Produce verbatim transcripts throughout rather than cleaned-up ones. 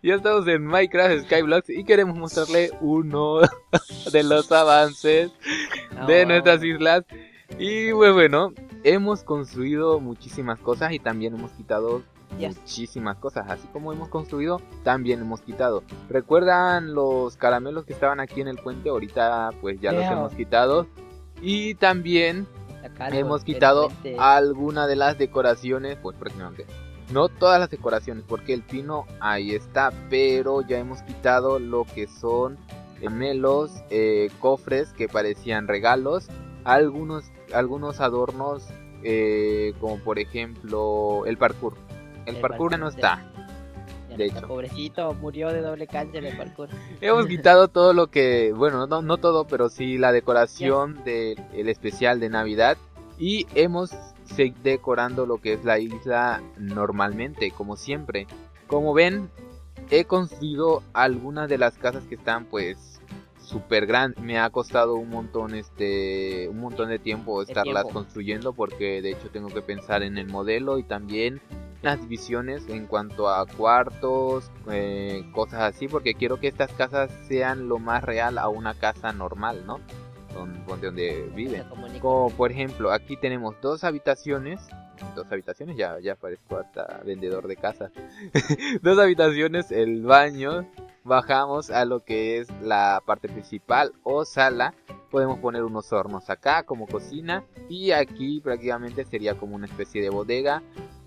Ya estamos en Minecraft Skyblock y queremos mostrarle uno de los avances de Oh, nuestras islas. Y pues bueno, hemos construido muchísimas cosas y también hemos quitado Dios. muchísimas cosas. Así como hemos construido, también hemos quitado. ¿Recuerdan los caramelos que estaban aquí en el puente? Ahorita pues ya los Leo. hemos quitado. Y también Sacarlo hemos del quitado puente. alguna de las decoraciones, pues prácticamente. No todas las decoraciones, porque el pino ahí está, pero ya hemos quitado lo que son gemelos, eh, cofres que parecían regalos, algunos, algunos adornos, eh, como por ejemplo el parkour. El, El parkour ya no parkour, está. Ya de está, hecho. pobrecito, murió de doble cáncer el parkour. Hemos quitado todo lo que, bueno, no, no todo, pero sí la decoración del el especial de Navidad. Y hemos seguido decorando lo que es la isla normalmente, como siempre. Como ven, he construido algunas de las casas que están pues súper grandes. Me ha costado un montón este un montón de tiempo estarlas tiempo. construyendo, porque de hecho tengo que pensar en el modelo y también las divisiones en cuanto a cuartos, eh, cosas así, porque quiero que estas casas sean lo más real a una casa normal, ¿no? Donde, donde viven. Se comunica. Como por ejemplo, aquí tenemos dos habitaciones. Dos habitaciones, ya, ya parezco hasta vendedor de casas. Dos habitaciones, el baño. Bajamos a lo que es la parte principal o sala. Podemos poner unos hornos acá como cocina. Y aquí prácticamente sería como una especie de bodega.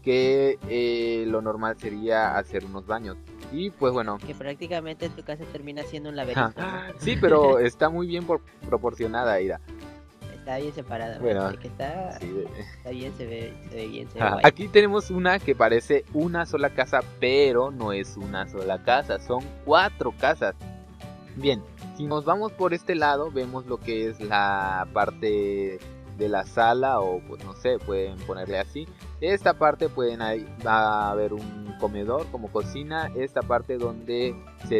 Que eh, lo normal sería hacer unos baños. Y pues bueno. Que prácticamente tu casa termina siendo un laberinto. ¿no? Sí, pero está muy bien por, proporcionada, Ira. Está bien separada. Bueno, Bueno, que está, Sí, de- está bien, se ve, se ve bien, se ve Ajá. guay. Aquí tenemos una que parece una sola casa, pero no es una sola casa, son cuatro casas. Bien, si nos vamos por este lado, vemos lo que es la parte de la sala, o pues no sé, pueden ponerle así. Esta parte pueden ahí, va a haber un comedor como cocina. Esta parte donde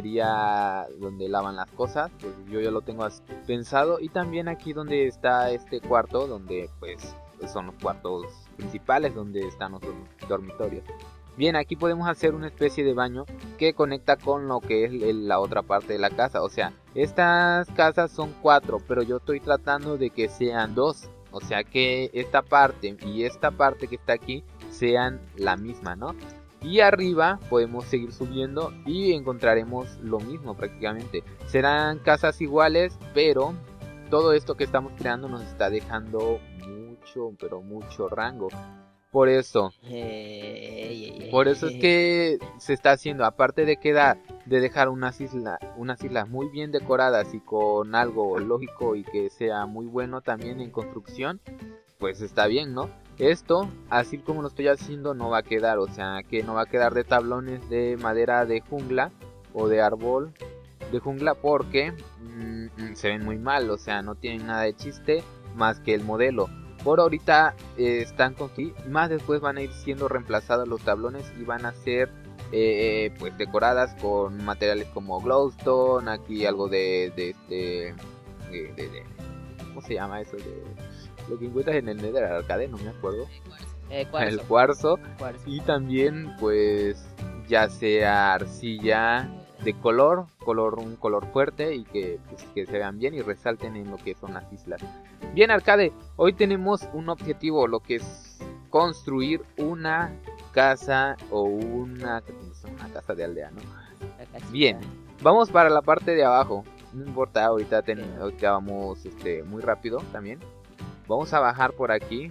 sería donde lavan las cosas, pues yo ya lo tengo así pensado. Y también aquí donde está este cuarto, donde pues son los cuartos principales, donde están los dormitorios. Bien, aquí podemos hacer una especie de baño que conecta con lo que es el- la otra parte de la casa. O sea, estas casas son cuatro, pero yo estoy tratando de que sean dos. O sea, que esta parte y esta parte que está aquí sean la misma, ¿no? Y arriba podemos seguir subiendo y encontraremos lo mismo prácticamente. Serán casas iguales, pero todo esto que estamos creando nos está dejando mucho, pero mucho rango. Por eso, Eh, por eso es que se está haciendo, aparte de quedar, de dejar unas islas, unas islas muy bien decoradas y con algo lógico y que sea muy bueno también en construcción, pues está bien, ¿no? Esto, así como lo estoy haciendo, no va a quedar, o sea, que no va a quedar de tablones de madera de jungla o de árbol de jungla, porque mmm, se ven muy mal, o sea, no tienen nada de chiste más que el modelo. Por ahorita eh, están con sí, más después van a ir siendo reemplazados los tablones y van a ser eh, pues decoradas con materiales como glowstone, aquí algo de de, de, de, de, de ¿cómo se llama eso? De lo que encuentras en el Nether Arcade, no me acuerdo. eh, cuarzo, El cuarzo. cuarzo. Y también pues ya sea arcilla de color, color un color fuerte y que, pues, que se vean bien y resalten en lo que son las islas. Bien, Arcade, hoy tenemos un objetivo, lo que es construir una casa o una, una casa de aldea, ¿no? La casita. Bien, vamos para la parte de abajo. No importa, ahorita, ten, ahorita vamos este, muy rápido también. Vamos a bajar por aquí.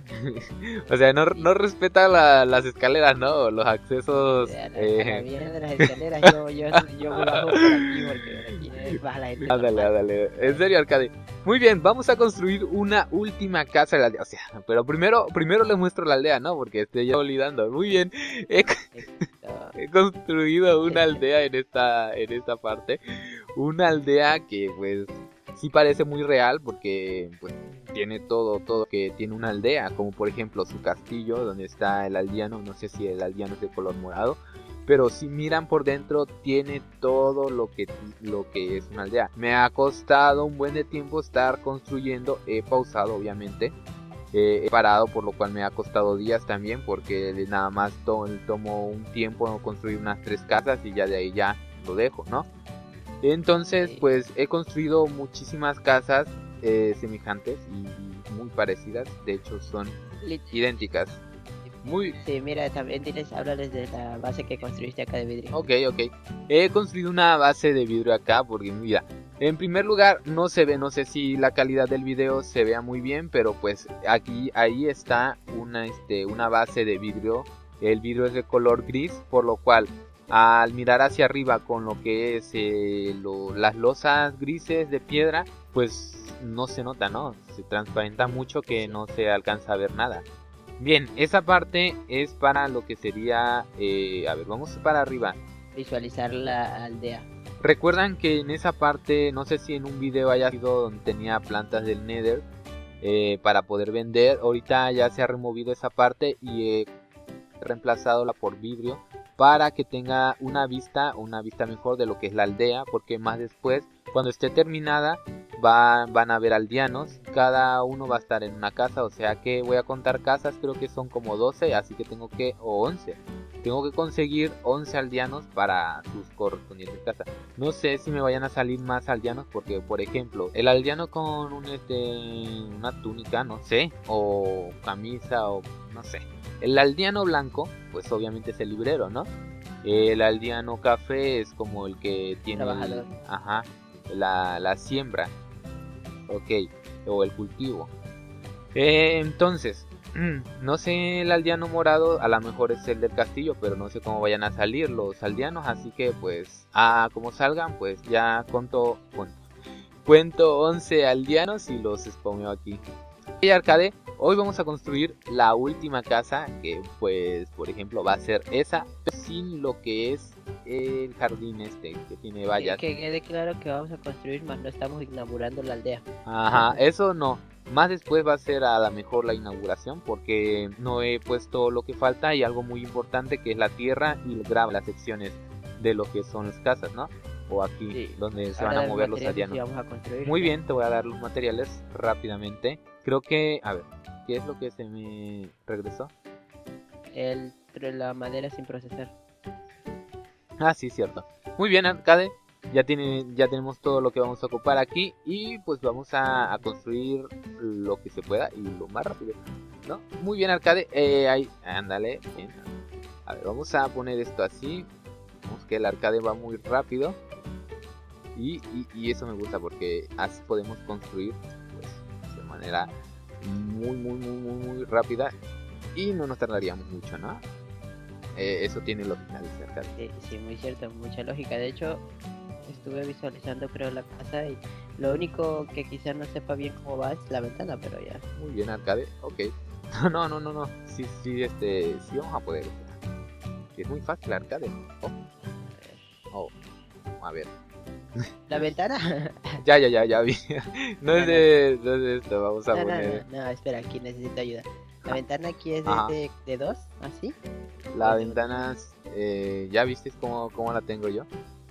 O sea, no, no respeta la, las escaleras, ¿no? Los accesos. A la, eh, a la vieja de las escaleras, yo, yo, yo me bajo por aquí porque aquí es baja la gente. Ándale, normal. ándale. En serio, Arcade. Muy bien, vamos a construir una última casa de la aldea. O sea, pero primero, primero les muestro la aldea, ¿no? Porque estoy ya olvidando. Muy bien. He, Esto, he construido una aldea en esta, en esta parte. Una aldea que, pues, sí parece muy real porque, pues, tiene todo, todo que tiene una aldea. Como por ejemplo su castillo, donde está el aldeano. No sé si el aldeano es de color morado. Pero si miran por dentro, tiene todo lo que, lo que es una aldea. Me ha costado un buen de tiempo estar construyendo. He pausado, obviamente. Eh, he parado, por lo cual me ha costado días también. Porque nada más to tomo un tiempo construir unas tres casas. Y ya de ahí ya lo dejo, ¿no? Entonces, Sí. pues he construido muchísimas casas eh, semejantes y, y muy parecidas. De hecho, son Lit- idénticas. Muy, Sí, mira, también tienes, háblales de la base que construiste acá de vidrio. ok, ok. He construido una base de vidrio acá porque mira, en primer lugar no se ve, no sé si la calidad del video se vea muy bien, pero pues aquí, ahí está una, este, una base de vidrio. El vidrio es de color gris, por lo cual al mirar hacia arriba con lo que es eh, lo- las losas grises de piedra, pues no se nota, ¿no? Se transparenta mucho que Sí. no se alcanza a ver nada. Bien, esa parte es para lo que sería, eh, a ver, vamos para arriba. Visualizar la aldea. Recuerdan que en esa parte, no sé si en un video haya sido donde tenía plantas del Nether eh, para poder vender. Ahorita ya se ha removido esa parte y he reemplazado la por vidrio para que tenga una vista, una vista mejor de lo que es la aldea, porque más después, cuando esté terminada, va, van a haber aldeanos, cada uno va a estar en una casa, o sea que voy a contar casas, creo que son como doce, así que tengo que, o once, tengo que conseguir once aldeanos para sus correspondientes casas. No sé si me vayan a salir más aldeanos porque, por ejemplo, el aldeano con un, este, una túnica, no sé, o camisa, o no sé. El aldeano blanco, pues obviamente es el librero, ¿no? El aldeano café es como el que tiene el- Trabajador. ajá, la, la siembra, ok, o el cultivo. Eh, entonces, no sé, el aldeano morado a lo mejor es el del castillo, pero no sé cómo vayan a salir los aldeanos, así que pues, ah, como salgan, pues ya cuento, cuento, cuento once aldeanos y los spameo aquí. Y arcade, hoy vamos a construir la última casa, que pues, por ejemplo, va a ser esa, pero sin lo que es el jardín este, que tiene Que, vallas. que quede claro que vamos a construir, más no estamos inaugurando la aldea. Ajá, eso no. Más después va a ser a la mejor la inauguración porque no he puesto lo que falta y algo muy importante que es la tierra y el grava, las secciones de lo que son las casas, ¿no? O aquí Sí. donde se Ahora van a de mover los materiales sí aldeanos. vamos a construir. Muy bien, te voy a dar los materiales rápidamente. Creo que, a ver, ¿qué es lo que se me regresó? El, la madera sin procesar. Ah, sí, cierto. Muy bien, arcade. Ya, tiene, ya tenemos todo lo que vamos a ocupar aquí y pues vamos a, a construir lo que se pueda y lo más rápido, ¿no? Muy bien, arcade. Eh, ahí, ándale. Bien. A ver, vamos a poner esto así. Vemos que el arcade va muy rápido. Y, y, y eso me gusta porque así podemos construir pues, de manera muy, muy, muy, muy, muy rápida. Y no nos tardaríamos mucho, ¿no? Eh, eso tiene lógica, dice arcade. Sí, sí, muy cierto, mucha lógica. De hecho, estuve visualizando creo la casa y lo único que quizás no sepa bien cómo va es la ventana, pero ya. Muy bien, arcade. Ok. No, no, no, no. Sí, sí, este, sí vamos a poder. Es muy fácil, arcade. Oh, oh. A ver. ¿La ventana? Ya, ya, ya, ya vi. No No, es de, no es de esto. Vamos a No, no, poner no, no, espera, aquí necesito ayuda. La ventana aquí es Ajá. de, de dos, ¿así? la o de- ventana. Eh, ¿Ya viste cómo, cómo la tengo yo?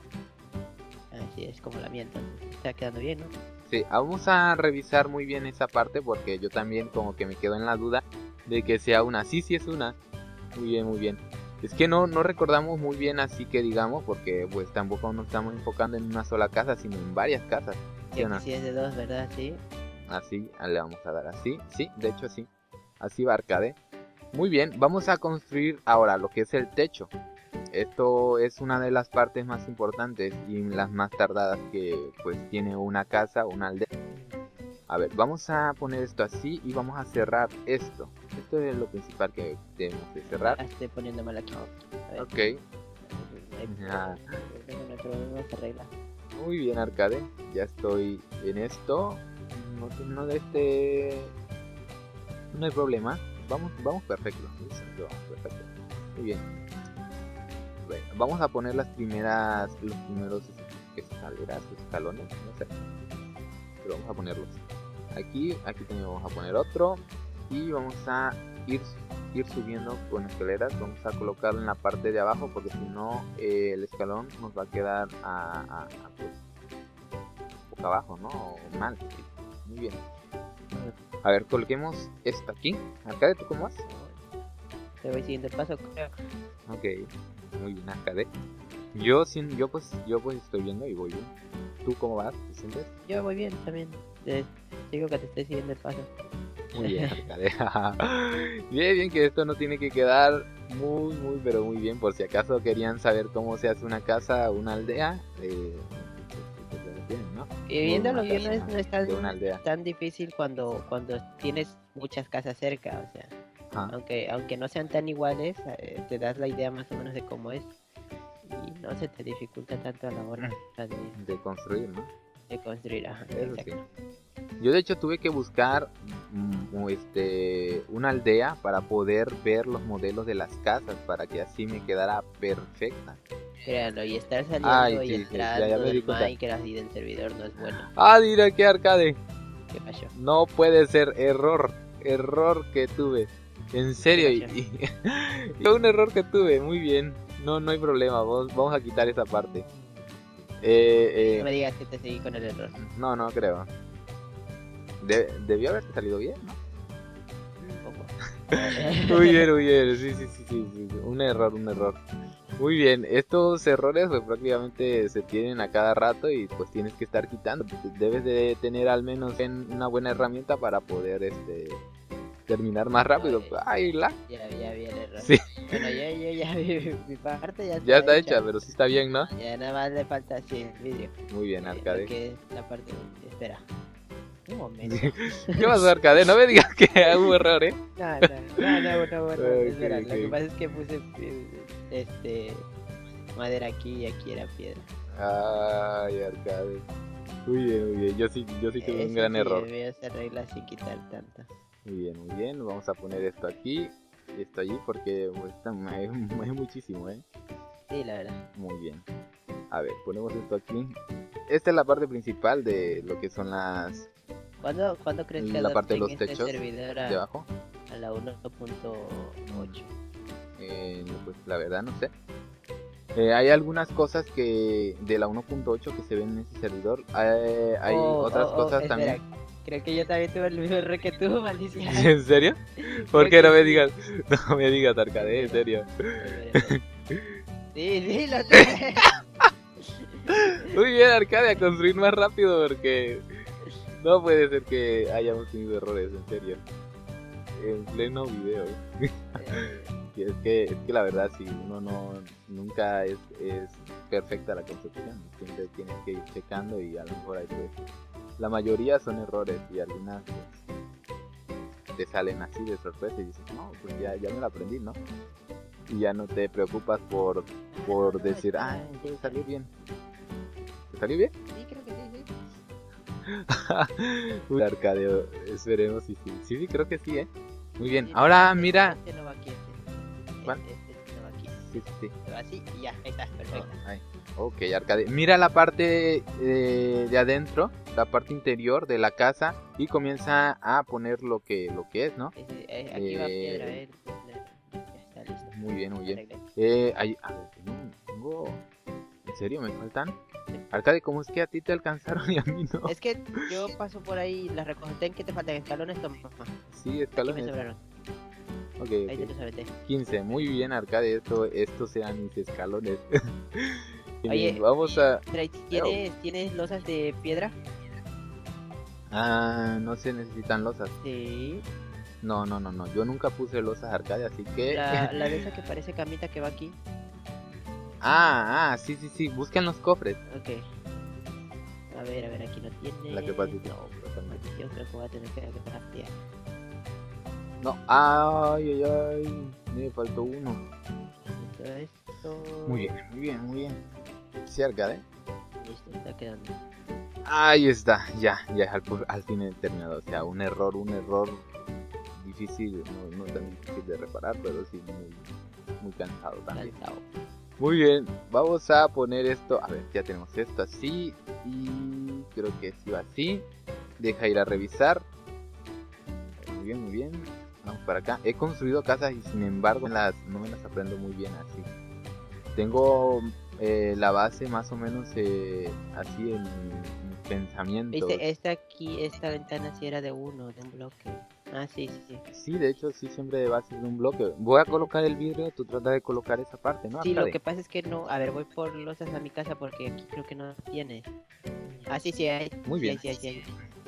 Así es como la mía, entonces está quedando bien, ¿no? Sí, vamos a revisar muy bien esa parte porque yo también como que me quedo en la duda de que sea una. Sí, sí es una. Muy bien, muy bien. Es que no, no recordamos muy bien así que digamos porque pues tampoco nos estamos enfocando en una sola casa sino en varias casas. ¿Sí Sí, o no? sí es de dos, ¿verdad? Sí. Así, le vamos a dar así. Sí, de hecho sí. Así va arcade. Muy bien, vamos a construir ahora lo que es el techo. Esto es una de las partes más importantes y las más tardadas que pues tiene una casa, una aldea. A ver, vamos a poner esto así y vamos a cerrar esto. Esto es lo principal que debemos de cerrar. Ah, estoy poniendo mal aquí. A ver, Ok, no hay- Ah. no hay problema, se arregla. muy bien arcade. Ya estoy en esto. No, no de este... No hay problema. Vamos, vamos perfecto. Vamos perfecto. Muy bien. Bueno, vamos a poner las primeras, los primeros escaleras, escalones, no sé. Pero vamos a ponerlos. Aquí, aquí también vamos a poner otro. Y vamos a ir, ir subiendo con escaleras. Vamos a colocarlo en la parte de abajo porque si no eh, el escalón nos va a quedar a, a, a pues, boca abajo, ¿no? O mal. Muy bien. A ver, coloquemos esto aquí. Arcade, ¿tú cómo vas? Te voy siguiendo el paso, creo. Ok, muy bien, Arcade. Yo, sin, yo, pues, yo pues estoy viendo y voy bien. ¿Tú cómo vas? ¿Te sientes? Yo voy bien también. Te digo que te estoy siguiendo el paso. Muy bien, Arcade. Bien, bien, que esto no tiene que quedar muy, muy, pero muy bien. Por si acaso querían saber cómo se hace una casa, una aldea, eh, pues, pues, lo tienen, ¿no? Y viéndolo Una bien, no es, casa no es tan, de una aldea. tan difícil cuando, cuando tienes muchas casas cerca. O sea, Ajá. aunque, aunque no sean tan iguales, eh, te das la idea más o menos de cómo es. Y no se te dificulta tanto a la hora de, De construir, ¿no? de construir. Ajá, Eso sí. exacto. Yo de hecho tuve que buscar mm, este, una aldea para poder ver los modelos de las casas para que así me quedara perfecta. Créanlo, y estar saliendo Ay, y sí, sí, entrando ya, ya me di del cuenta. Minecraft y del servidor no es bueno. Ah, mira qué Arcade. ¿Qué pasó? No puede ser, error, error que tuve. En serio, y, pasó? y- fue un error que tuve, muy bien. No, no hay problema, vamos, vamos a quitar esa parte. Eh, No me eh, digas que te seguí con el error. no, no creo. De- debió haberte salido bien, ¿no? Un poco. Muy bien, muy bien, sí, sí, sí, sí, sí, un error, un error. Muy bien, estos errores pues prácticamente se tienen a cada rato y pues tienes que estar quitando. Debes de tener al menos en- una buena herramienta para poder este terminar más rápido. eh, Ay, la. Ya, ya vi el error. Sí, Bueno, ya, ya, ya vi mi parte, ya está, ya está hecha, pero sí está bien, ¿no? Ya nada más le falta así el vídeo. Muy bien, Eh, lo Arcade. que es la parte. Espera. Un momento. ¿Qué pasó, Arcade? No me digas que hubo error, ¿eh? No, no, no, no, no, no, Ok, espera. Lo que ok. pasa es que puse eh, este madera aquí y aquí era piedra. Ay, Arcade. Muy bien, muy bien. Yo sí, yo sí tuve un Eso gran sí, error. voy a hacer reglas sin quitar tanto. Muy bien, muy bien. Vamos a poner esto aquí y esto allí porque pues, está- es, es muchísimo, ¿eh? Sí, la verdad. Muy bien. A ver, ponemos esto aquí. Esta es la parte principal de lo que son las ¿Cuándo, ¿cuándo crees que La parte de adapten los este techos servidor de a, abajo. a la uno punto ocho? Eh, pues la verdad no sé. Eh, hay algunas cosas que de la uno punto ocho que se ven en ese servidor. Hay, hay Oh, otras oh, oh, cosas espera. también. Creo que yo también tuve el mismo error que tú, maldición. ¿En serio? ¿Por Creo qué no que me sí. digas? No me digas, Arcade, en serio. Sí, sí, lo tuve. Muy bien, Arcade, a construir más rápido porque no puede ser que hayamos tenido errores, en serio. En pleno video. Y es que, es que la verdad, si uno no nunca es, es perfecta la construcción, siempre tienes que ir checando y a lo mejor hay pues, la mayoría son errores y algunas pues, te salen así de sorpresa y dices, no, pues ya, ya me lo aprendí, ¿no? Y ya no te preocupas por, por decir, ah, te salió bien. ¿Te salió bien? Sí, creo que sí, sí. Uy, Arcadeo, esperemos y sí. Sí, sí, creo que sí, ¿eh? Muy bien, Sí, ahora este- mira. Este no va aquí, este. ¿Cuál? Este, este no va aquí. Sí, sí, sí. Se va así y ya, ahí está, perfecto. Ahí. Ok, Arcade. Mira la parte eh, de adentro, la parte interior de la casa y comienza a poner lo que, lo que es, ¿no? Sí, sí, eh, aquí va Eh, piedra, eh. Ya está listo. Muy bien, muy bien. Arreglé. Eh, ahí, a ver, tengo, tengo- ¿En serio me faltan? Arcade, ¿cómo es que a ti te alcanzaron y a mí no? Es que yo paso por ahí y las recojo. Ten que te faltan escalones, toma. Sí, Aquí me escalones. sobraron. Ok, Ahí te ok. los aventé. quince, muy bien, Arcade, esto, estos sean mis escalones. Bien, Oye, vamos a... Trey, ¿tienes, ¿tienes losas de piedra? Ah, no se necesitan losas. Sí. No, no, no, no. Yo nunca puse losas, Arcade, así que... La, la de esa que parece camita que va aquí. Ah, ah, sí, sí, sí. Busquen los cofres. Ok. A ver, a ver, aquí no tiene. La que participa. No, yo creo que voy a tener que craftear. No, ay, ay, ay. Me faltó uno. Todo esto. Muy bien, muy bien, muy bien. Sí, Arcade. Listo, está quedando. Ahí está, ya, ya al, al fin he terminado. O sea, un error, un error difícil, no, no tan difícil de reparar, pero sí muy, muy cansado también. Saltado. Muy bien, vamos a poner esto. A ver, ya tenemos esto así. Y creo que sí va así. Deja ir a revisar. Muy bien, muy bien. Vamos para acá. He construido casas y sin embargo las, no me las aprendo muy bien así. Tengo eh, la base más o menos eh, así en mi pensamiento. Viste, esta aquí, esta ventana sí era de uno, de un bloque. Ah, sí, sí, sí. Sí, de hecho, sí, siempre de base de un bloque. Voy a colocar el vidrio, tú tratas de colocar esa parte, ¿no? Sí, lo Arcade. que pasa es que no. A ver, voy por losas a mi casa porque aquí creo que no tiene. Ah, sí, sí hay. Muy Sí bien. hay, sí hay, sí hay.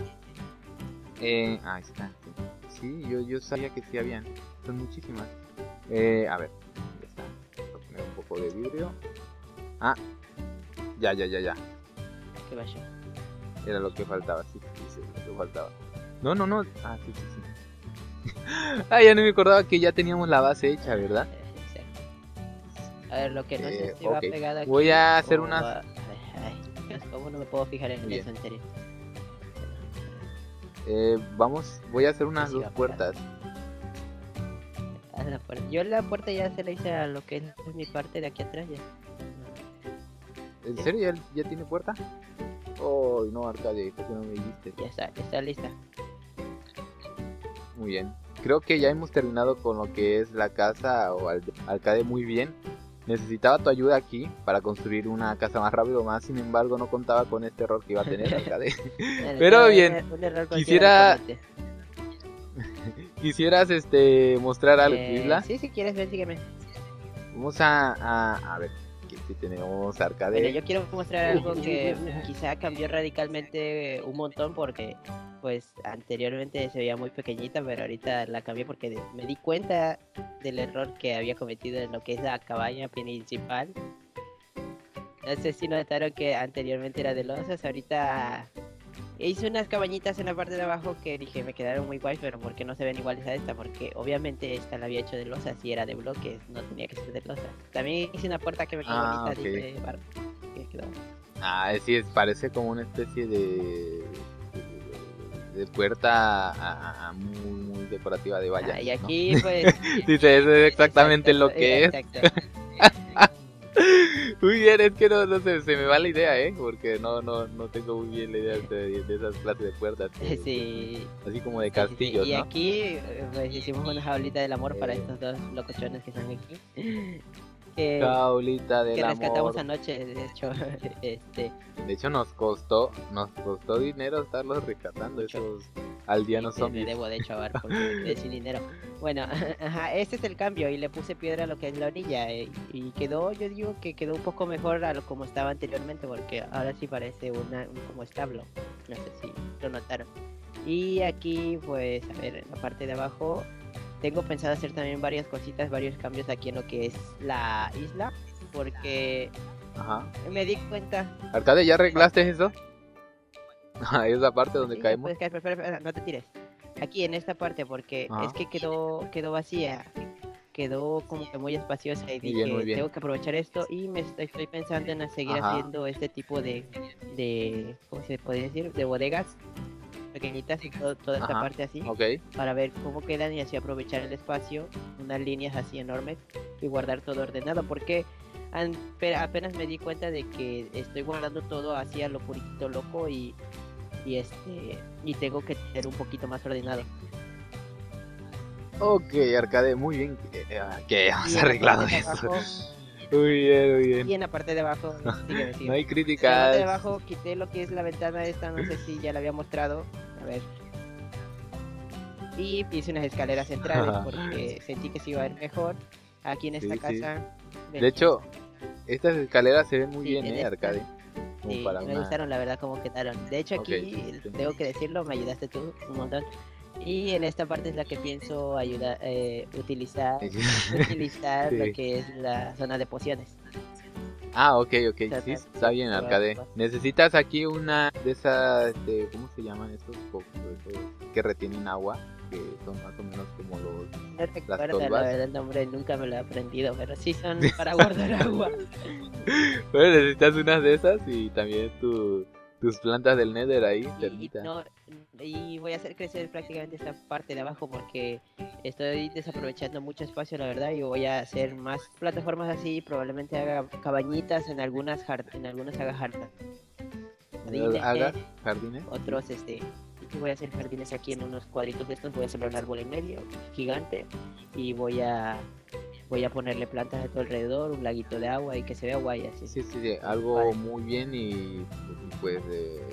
Eh, ahí está. Sí, yo, yo sabía que sí habían. Son muchísimas. Eh, a ver, ya está. Voy a poner un poco de vidrio. Ah, ya, ya, ya, ya. ¿Qué vaya? Era lo que faltaba, sí, sí, sí, lo que faltaba. No, no, no. Ah, sí, sí, sí. Ah, ya no me acordaba que ya teníamos la base hecha, ¿verdad? Exacto. A ver, lo que no sé Eh, si va ok. pegado aquí. Voy a hacer o unas... va- Ay, ay, ¿cómo no me puedo fijar en Muy eso bien. en serio? Eh, vamos, voy a hacer unas Sí, dos va pegado. puertas. A la puerta. Yo la puerta ya se la hice a lo que es mi parte de aquí atrás ya. ¿En Sí. serio ya, ya tiene puerta? Oh, no, Arcade, ¿por qué no me dijiste? Ya está, ya está lista. Muy bien. Creo que ya hemos terminado con lo que es la casa o al- Arcade muy bien. Necesitaba tu ayuda aquí para construir una casa más rápido, más sin embargo no contaba con este error que iba a tener Arcade. Pero No, bien, un, un error cualquiera quisiera- lo comete. ¿Quisieras este mostrar algo, Eh, Isla? sí, si quieres, ven, sígueme. Vamos a, a, a ver, que si tenemos Arcade. Bueno, yo quiero mostrar algo que quizá cambió radicalmente un montón porque pues anteriormente se veía muy pequeñita, pero ahorita la cambié porque de- me di cuenta del error que había cometido en lo que es la cabaña principal. No sé si notaron que anteriormente era de losas, ahorita hice unas cabañitas en la parte de abajo que dije me quedaron muy guays, pero ¿por qué no se ven iguales a esta? Porque obviamente esta la había hecho de losas y era de bloques, no tenía que ser de losas. También hice una puerta que me quedó Ah, bonita, ok. dije, bar- que quedó. Ah, sí, es, parece como una especie de, de, de puerta a- a- muy, muy decorativa de vallas. Ah, y ¿no? aquí pues... Dice, eso es exactamente exacto, lo que es. exacto. Muy bien, es que no, no sé, se me va la idea, ¿eh? Porque no, no, no tengo muy bien la idea de, de esas clases de puertas. que- Sí. Así como de Sí, sí, sí. castillos, Y ¿no? aquí eh, pues hicimos una jaulita del amor para Eh. estos dos locochones que están aquí. Que, Jaulita del que rescatamos amor. anoche, de hecho. este De hecho, nos costó, nos costó dinero estarlos rescatando, Mucho. esos aldeanos Sí, le zombies. debo de hecho a Bar porque me quedé sin dinero. Bueno, ajá, este es el cambio y le puse piedra a lo que es la orilla eh, y quedó, yo digo que quedó un poco mejor a lo como estaba anteriormente porque ahora sí parece una, un como establo. No sé si lo notaron. Y aquí pues a ver en la parte de abajo tengo pensado hacer también varias cositas, varios cambios aquí en lo que es la isla porque Ajá. me di cuenta. Arcade, ¿ya arreglaste eso? Ah, esa parte donde Sí, ya caemos. puedes caer, pero espera, espera, no te tires. Aquí en esta parte porque Ajá. es que quedó quedó vacía. Quedó como que muy espaciosa y Muy dije, bien, muy bien. tengo que aprovechar esto y me estoy, estoy pensando en seguir Ajá. haciendo este tipo de, de, ¿cómo se puede decir? De bodegas pequeñitas y todo- toda esta Ajá. parte así, Ok. para ver cómo quedan y así aprovechar el espacio, unas líneas así enormes y guardar todo ordenado, porque an- pe- apenas me di cuenta de que estoy guardando todo así a lo purito loco y, y este y tengo que tener un poquito más ordenado. Ok, Arcade, muy bien. Que, eh, que hemos Y en la arreglado parte de eso. abajo- Muy bien, muy Y bien. en la parte de abajo, sígueme, sígueme. No hay En la parte de críticas. abajo quité lo que es la ventana esta, no sé si ya la había mostrado. A ver. Y hice unas escaleras centrales porque sentí que se iba a ver mejor. Aquí en esta Sí, sí. casa. ven, De hecho, estas escaleras se ven muy Sí, bien, en eh, esta- Arcade. Como sí, para me una... gustaron la verdad cómo quedaron. De hecho aquí, Ok. tengo que decirlo, me ayudaste tú un montón. Y en esta parte es la que pienso ayudar, eh, utilizar, utilizar Sí. lo que es la zona de pociones. Ah, ok, ok, O sea, sí, ta- está bien, ta- Arcade. ta- Necesitas aquí una de esas, este, ¿cómo se llaman estos cocos esos que retienen agua? Que son más o menos como los... No recuerdo la tolvas. verdad el nombre, nunca me lo he aprendido, pero sí son para guardar agua. Bueno, necesitas unas de esas y también tu, tus plantas del Nether ahí, Y, termita. no, y voy a hacer crecer prácticamente esta parte de abajo porque estoy desaprovechando mucho espacio, la verdad, y voy a hacer más plataformas así, probablemente haga cabañitas en algunas jar- en algunas haga jardas. jardines, Hagas jardines. otros este y voy a hacer jardines aquí en unos cuadritos de estos, voy a sembrar un árbol en medio gigante y voy a voy a ponerle plantas a todo alrededor, un laguito de agua y que se vea guay así. Sí, sí, sí, algo Vale. muy bien y pues eh,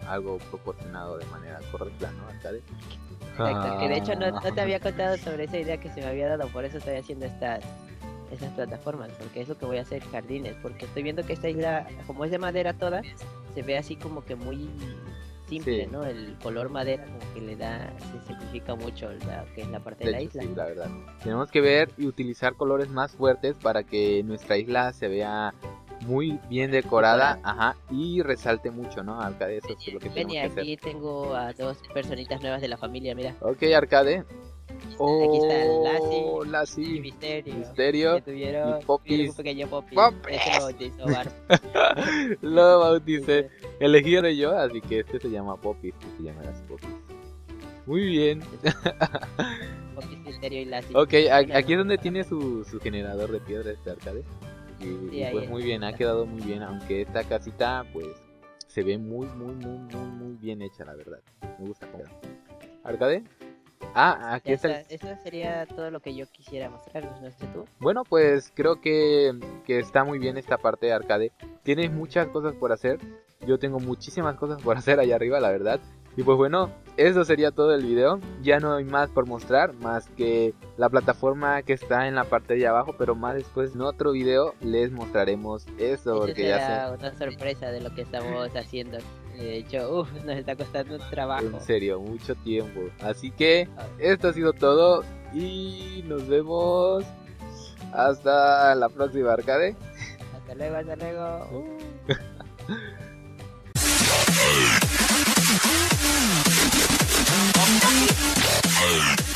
algo proporcionado de manera correcta, ¿no, Arcade? Exacto, que de hecho no, no te había contado sobre esa idea que se me había dado, por eso estoy haciendo estas esas plataformas, porque es lo que voy a hacer, jardines, porque estoy viendo que esta isla, como es de madera toda, se ve así como que muy simple, Sí. ¿no? El color madera como que le da, se simplifica mucho la, que es la parte De de la hecho, isla. sí, la verdad. Tenemos que ver y utilizar colores más fuertes para que nuestra isla se vea muy bien decorada, Decorada. ajá, y resalte mucho, ¿no, Arcade? Eso es lo que Ven, tenemos y que hacer. aquí tengo a dos personitas nuevas de la familia, mira. Ok, Arcade. Aquí está Oh, Lassie y Lassie, Misterio. Misterio Que tuvieron, y Popis. tuvieron un pequeño Popis. ¡Popis! Ese lo bautizó Barb. Lo bauticé. Elegí de yo, así que este se llama Poppy. Este se llama las Popis. Muy bien. Popis, Misterio y Lassie. Ok, a- Mira, aquí es ¿no? donde tiene su, su generador de piedra este Arcade. Y, Sí, y ahí pues es. muy bien, ha quedado muy bien. Aunque esta casita pues se ve muy, muy, muy, muy, muy bien hecha, la verdad. Me gusta cómo queda. ¿Arcade? Ah, aquí Ya está el... está, eso sería todo lo que yo quisiera mostrarles, no sé tú. Bueno, pues creo que, que está muy bien esta parte de Arcade. Tienes muchas cosas por hacer. Yo tengo muchísimas cosas por hacer allá arriba, la verdad. Y pues bueno, eso sería todo el video. Ya no hay más por mostrar, más que la plataforma que está en la parte de abajo. Pero más después en otro video les mostraremos eso. Eso Porque ya será una sorpresa de lo que estamos haciendo. De hecho, uff, nos está costando un trabajo. En serio, mucho tiempo. Así que esto ha sido todo. Y nos vemos hasta la próxima, Arcade. Hasta luego, hasta luego. Uh. Hey.